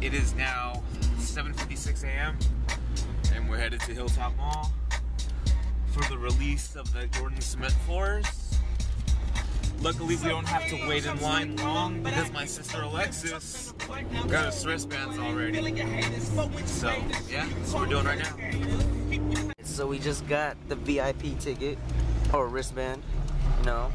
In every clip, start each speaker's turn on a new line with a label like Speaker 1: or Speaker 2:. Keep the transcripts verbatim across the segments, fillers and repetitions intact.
Speaker 1: It is now seven fifty-six a m and we're headed to Hilltop Mall for the release of the Jordan cement floors. Luckily, we don't have to wait in line long because my sister Alexis got us wristbands already. So, yeah, that's what we're doing right now.
Speaker 2: So we just got the V I P ticket, or wristband, you know.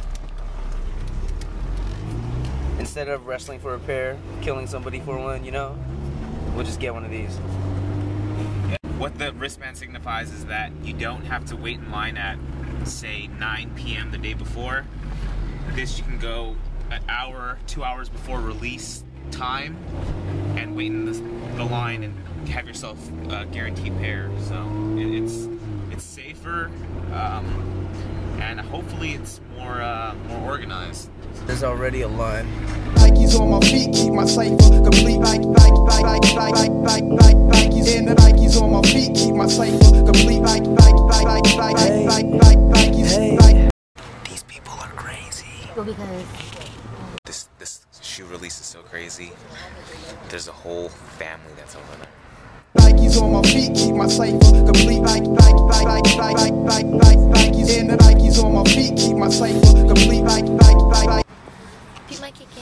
Speaker 2: Instead of wrestling for a pair, killing somebody for one, you know, we'll just get one of these.
Speaker 1: What the wristband signifies is that you don't have to wait in line at, say, nine p m the day before. This you can go an hour, two hours before release time and wait in the, the line and have yourself a guaranteed pair. So it, it's it's safer, um, and hopefully it's more uh, more organized.
Speaker 2: There's already a line.
Speaker 3: Nikes on my feet, keep my cipher complete. Nike, Nike, Nike, Nike, Nike, Nike, Nikes in the Nikes on my feet, keep my cipher complete. Nike, Nike, Nike, Nike, Nike, Nike, Nikes.
Speaker 1: These people are crazy.
Speaker 4: Well, because
Speaker 1: this this shoe release is so crazy. There's a whole family that's over there.
Speaker 3: Nikes on my feet, keep my cipher complete. Nike, Nike, Nike, Nike, Nike, Nike, Nikes in the Nikes on my feet, keep my cipher complete. Nike, Nike, Nike.
Speaker 4: you might kick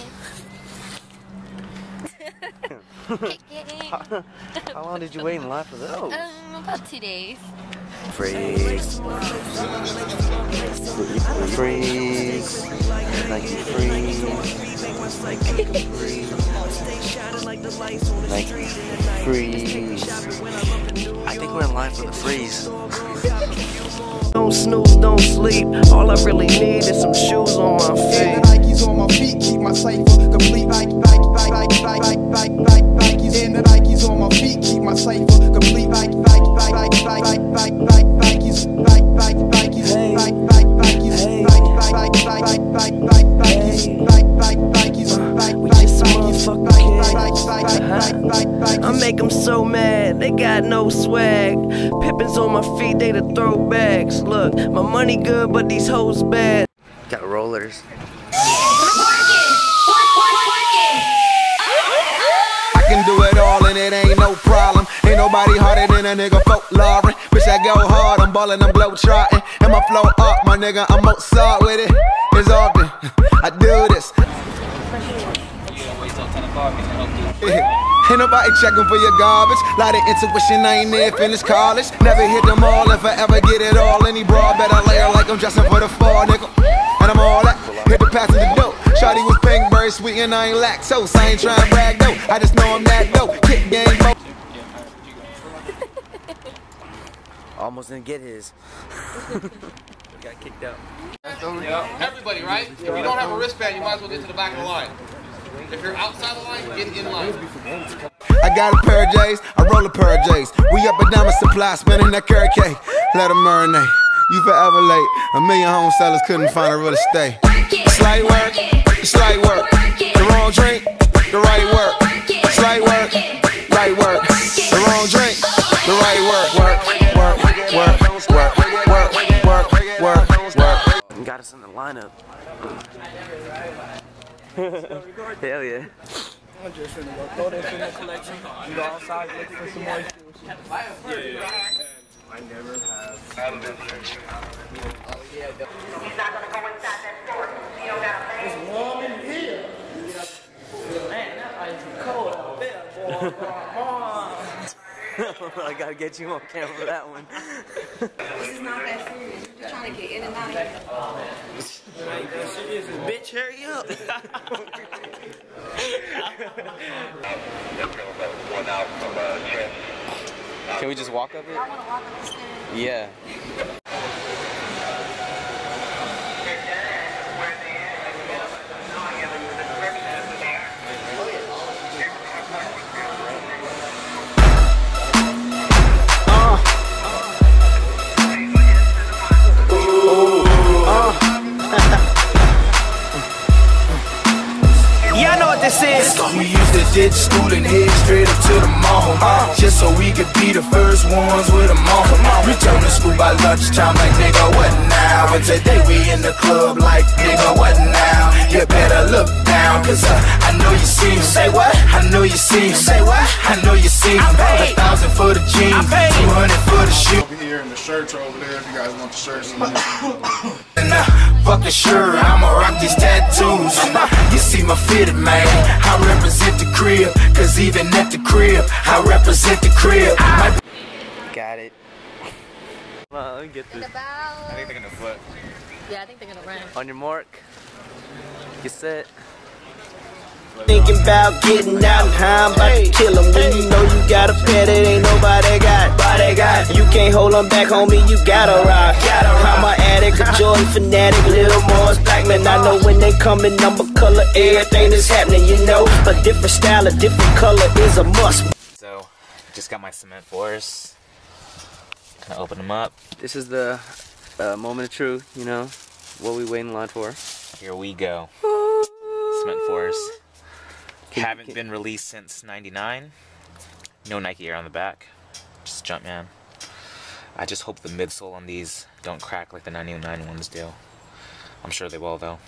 Speaker 4: in. Kick in.
Speaker 2: How, how long did you wait in line for those?
Speaker 4: Um, about two days.
Speaker 2: Freeze. Freeze. Nike freeze. Nike freeze. Nike freeze. I think we're in line for the freeze.
Speaker 5: Don't snooze, don't sleep. All I really need is some shoes on my feet.
Speaker 3: Nikes on my feet, keep my cipher complete. Nike, Nike, Nike, Nike, Nike, Nike, Nikes in the Nikes on my feet, keep my cipher complete. Nike, Nike, Nike, Nike, Nike, Nike, Nikes, Nike, Nike, Nikes, Nike, Nike, Nikes, Nike, Nike, Nike, Nike, Nike, Nikes, Nike, Nike, Nikes, Nike,
Speaker 5: I make them so mad, they got no swag. Pippins on my feet, they the throwbacks. Look, my money good, but these hoes bad.
Speaker 2: Got rollers.
Speaker 3: I can do it all and it ain't no problem. Ain't nobody harder than a nigga folklore. Bitch, I go hard, I'm ballin', I'm glow trotting. And my flow up, my nigga, I'm Mozart with it. It's often I do this. Ain't nobody checking for your garbage. Lot of intuition, I ain't near finished college. Never hit them all if I ever get it all. Any broad better layer like I'm dressing for the fall, nigga. And I'm all that. Hit the passenger dope. Shawty was pink, very sweet, and I ain't lactose. I ain't trying to brag though. I just know I'm that dope. Kick game, bro.
Speaker 2: Almost didn't get his. Got kicked out.
Speaker 6: Everybody, right? If you don't have a wristband, you might as well get to the back of the line. If you're outside the line, get in line.
Speaker 3: I got a pair of J's, I roll a pair of J's. We up and down my supply, spinning that carrot cake. Let them marinate. You forever late. A million home sellers couldn't find a real estate. Slight work, slight work. The wrong drink, the right work. Slight work, right work. The wrong drink, the right work. Work, work, work, work, work, work, work, work, work.
Speaker 2: Got us in the lineup. Hell yeah.
Speaker 7: I'm just gonna go throw this in the collection. You go outside looking for some more shoes. Yeah, yeah. I never have. Oh yeah. He's not gonna go inside that store. You don't got a It's warm in here. Man, that ice is cold out there, boy. Come on.
Speaker 2: I gotta get you on camera for that one.
Speaker 8: This is not that serious. We're just trying to get in and out of here.
Speaker 7: Ain't that serious? Bitch, hurry up.
Speaker 2: Can we just walk up it?
Speaker 8: I want to walk up the stairs.
Speaker 2: Yeah.
Speaker 3: We used to ditch school and head straight up to the mall, uh, just so we could be the first ones with them on. Return to school by lunchtime like nigga what now? And today we in the club like nigga what now? You better look down, cause uh, I know you see him. Say what? I know you see him. Say what? for the jeans, two hundred for the shoes.
Speaker 9: Over here and the shirts are over there if you guys want the shirts.
Speaker 3: Fuck the shirt, I'ma rock these tattoos. You see my fitted, man. I represent the crib, cause even at the crib, I represent the crib. My
Speaker 2: Got it. Come on, let me get this.
Speaker 4: About...
Speaker 1: I think they're gonna flip.
Speaker 4: Yeah, I think they're gonna run.
Speaker 2: On your mark. Get set.
Speaker 5: Thinking about getting out and how I'm about to kill 'em. When you know you got a pet, it ain't nobody got. Nobody got. You can't hold 'em back, homie, you gotta rock. I'm a addict, a Jordan fanatic, little Morris Blackman. I know when they come in number color, everything that's happening, you know. A different style, a different color is a must.
Speaker 1: So, just got my cement floors. Gonna open them up.
Speaker 2: This is the uh, moment of truth, you know. What we waiting in line for.
Speaker 1: Here we go. Cement floors. Haven't been released since ninety-nine. No Nike Air on the back. Just Jumpman. I just hope the midsole on these don't crack like the ninety-nine ones do. I'm sure they will though.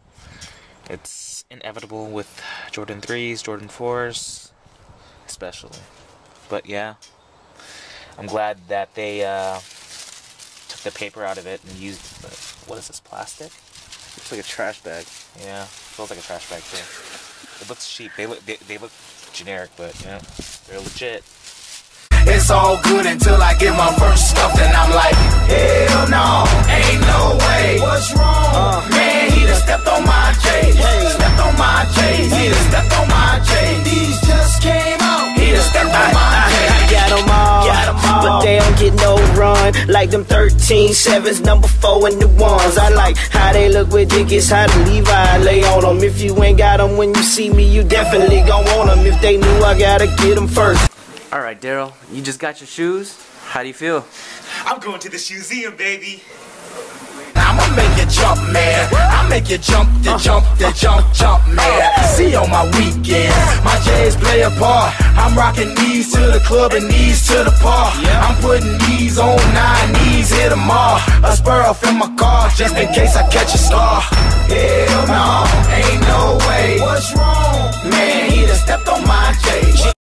Speaker 1: It's inevitable with Jordan threes, Jordan fours, especially. But yeah, I'm glad that they uh, took the paper out of it and used, the, what is this, plastic?
Speaker 2: Looks like a trash bag.
Speaker 1: Yeah, feels like a trash bag too. It looks cheap. They look they, they look generic, but yeah, they're legit.
Speaker 3: It's all good until I get my first stuff, and I'm like, hell no, ain't no way. What's wrong? Uh, Man, he done stepped on my J's. Hey. Stepped on my J's. He done stepped on my J's. These just came out. He done stepped on my J's.
Speaker 5: I got 'em all, got 'em all, but they don't get no run. Like them thirteen sevens, number four and the ones. I like how they look with Dickies, how the Levi lay on them. If you ain't got 'em when you see me, you definitely gon' want 'em. If they knew, I gotta get 'em first.
Speaker 2: Alright, Daryl, you just got your shoes. How do you feel?
Speaker 1: I'm going to the museum, baby.
Speaker 3: I'ma make you jump, man. I make you jump, the jump, the jump, jump, man. See on my weekends, my J's play a part. I'm rocking knees to the club and knees to the bar. I'm putting knees on nine knees, hit 'em all. A spur off in my car, just in case I catch a star. Hell no, ain't no way. What's wrong? Man, he done stepped on my J's.